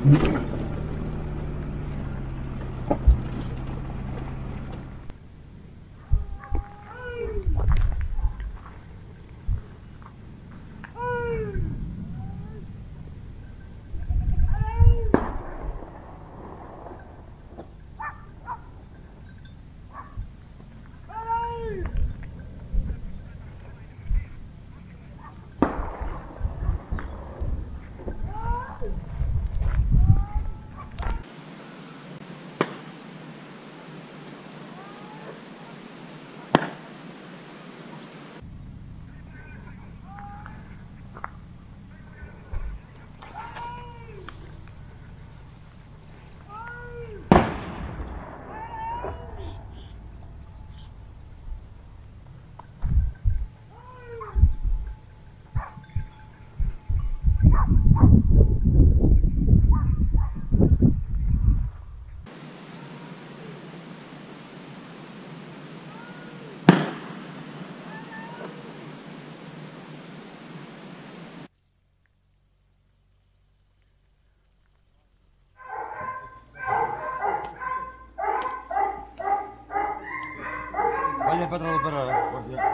Βάλε πέτρα εδώ πέρα, όρθια.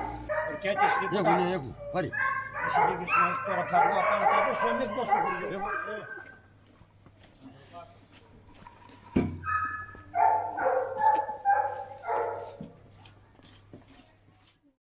Ορκέτες τίποτα. Έχουν, πάρει. Εσύ δείχνεις τώρα πλαγό, απάνω τα δώσω, μην βγω στο χωριό.